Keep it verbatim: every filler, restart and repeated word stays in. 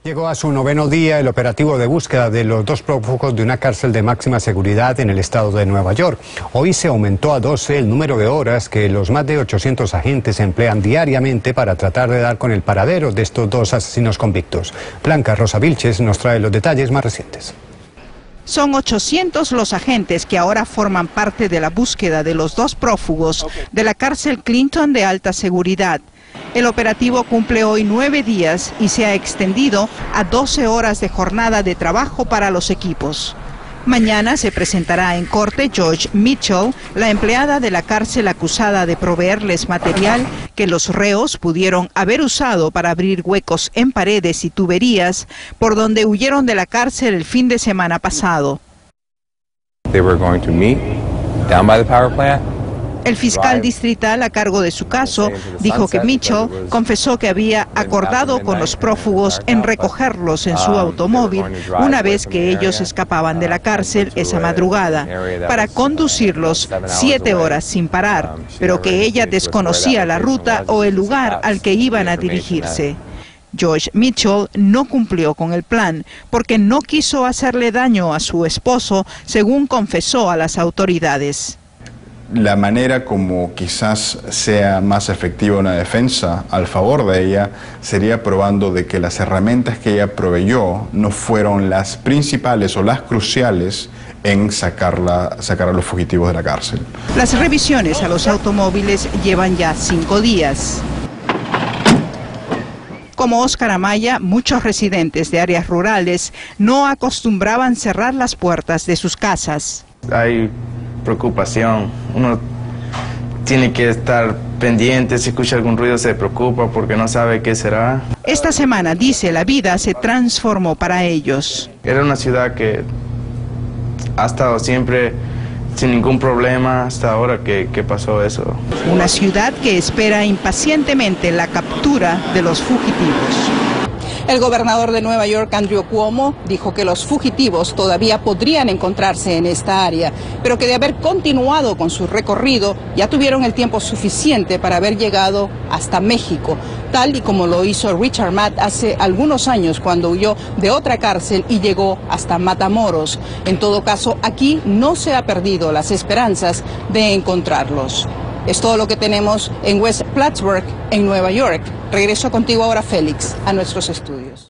Llegó a su noveno día el operativo de búsqueda de los dos prófugos de una cárcel de máxima seguridad en el estado de Nueva York. Hoy se aumentó a doce el número de horas que los más de ochocientos agentes emplean diariamente para tratar de dar con el paradero de estos dos asesinos convictos. Blanca Rosa Vilches nos trae los detalles más recientes. Son ochocientos los agentes que ahora forman parte de la búsqueda de los dos prófugos de la cárcel Clinton de alta seguridad. El operativo cumple hoy nueve días y se ha extendido a doce horas de jornada de trabajo para los equipos. Mañana se presentará en corte George Mitchell, la empleada de la cárcel acusada de proveerles material que los reos pudieron haber usado para abrir huecos en paredes y tuberías por donde huyeron de la cárcel el fin de semana pasado. They were going to meet down by the power plant. El fiscal distrital a cargo de su caso dijo que Mitchell confesó que había acordado con los prófugos en recogerlos en su automóvil una vez que ellos escapaban de la cárcel esa madrugada, para conducirlos siete horas sin parar, pero que ella desconocía la ruta o el lugar al que iban a dirigirse. George Mitchell no cumplió con el plan porque no quiso hacerle daño a su esposo, según confesó a las autoridades. La manera como quizás sea más efectiva una defensa al favor de ella sería probando de que las herramientas que ella proveyó no fueron las principales o las cruciales en sacarla, sacar a los fugitivos de la cárcel. Las revisiones a los automóviles llevan ya cinco días. Como Oscar Amaya, muchos residentes de áreas rurales no acostumbraban cerrar las puertas de sus casas. Hay preocupación, uno tiene que estar pendiente, si escucha algún ruido se preocupa porque no sabe qué será. Esta semana, dice, la vida se transformó para ellos. Era una ciudad que ha estado siempre sin ningún problema hasta ahora que, que pasó eso. Una ciudad que espera impacientemente la captura de los fugitivos. El gobernador de Nueva York, Andrew Cuomo, dijo que los fugitivos todavía podrían encontrarse en esta área, pero que de haber continuado con su recorrido ya tuvieron el tiempo suficiente para haber llegado hasta México, tal y como lo hizo Richard Matt hace algunos años cuando huyó de otra cárcel y llegó hasta Matamoros. En todo caso, aquí no se ha perdido las esperanzas de encontrarlos. Es todo lo que tenemos en West Plattsburgh, en Nueva York. Regreso contigo ahora, Félix, a nuestros estudios.